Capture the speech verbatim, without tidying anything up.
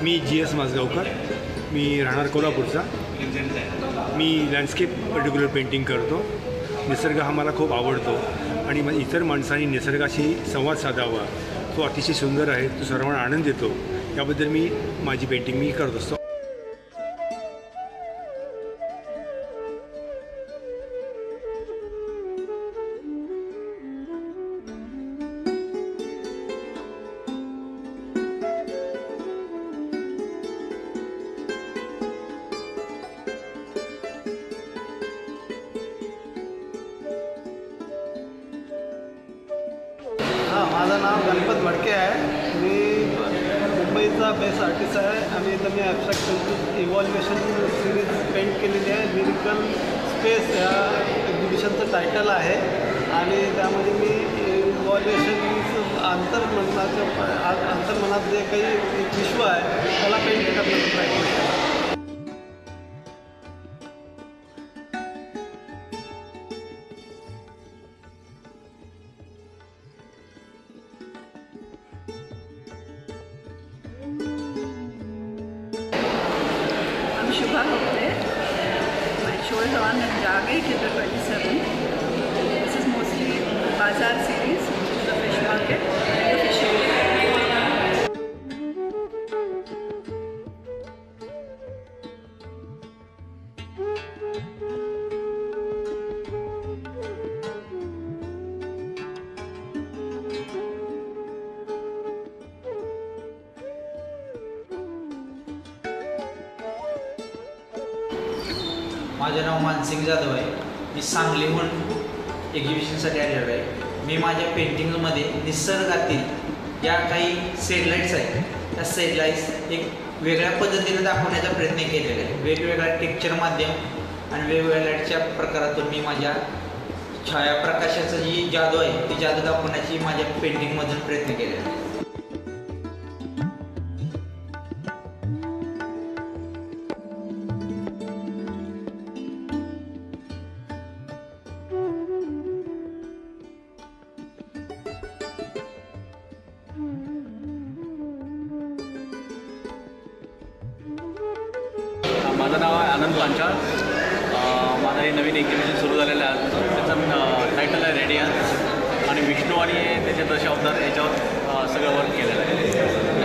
मी G S Majgaonkar, मी राहणार कोल्हापूरचा. मी landscape particular painting करतो. निसर्ग हा मला खूप आवडतो आणि मग इतर माणसांनी निसर्गाशी संवाद साधावा. तो अतिशय सुंदर आहे, तो सर्वांना आनंद देतो. याबद्दल मी माझी पेंटिंग मी करत असतो. हां, माझं नाव गणपत भडके आहे. मी मुंबईचा बेस्ट आर्टिस्ट आहे आणि इथं मी abstract painting evolution series paint केलेली आहे. लिरिकल स्पेस या एक्झिबिशनचं टायटल आहे आणि त्यामध्ये मी इव्हॉल्युशन अंतर्मनाचं अंतर्मनात जे काही विश्व आहे त्याला पेंट करण्याचा प्रयत्न केला. Shubha Hopte. My show is on in Jagai till the twenty-seventh. This is mostly Bazaar series, the fish market and the fishing. माझे नाव मानसिंग जाधव आहे. मी सांगलीहून एक्झिबिशनसाठी आलेलो आहे. मी माझ्या पेंटिंगमध्ये निसर्गातील ज्या काही सेडलाईट्स आहेत त्या सेडलाईट्स एक वेगळ्या पद्धतीने दाखवण्याचा प्रयत्न केलेला आहे. वेगवेगळ्या टेक्स्चर माध्यम आणि वेगवेगळ्या लाईटच्या प्रकारातून मी माझ्या छायाप्रकाशाचं जी जादू आहे ती जादू दाखवण्याची माझ्या पेंटिंगमधून प्रयत्न केलेला आहे. माझं नाव आहे आनंद पांचाळ. माझं हे नवीन एक्झिबिशन सुरू झालेलं आहे. त्याचं टायटल आहे रेडियन्स आणि विष्णू आणि त्याचे दशावतार याच्यावर सगळं वर्क केलेलं आहे.